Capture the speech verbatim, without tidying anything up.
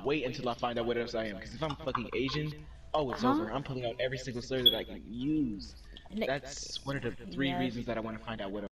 wait until I find out what else I am. Because if I'm fucking Asian, oh, it's Uh-huh. over. I'm pulling out every single slur that I can use. And it- That's one of the three Yes. reasons that I want to find out what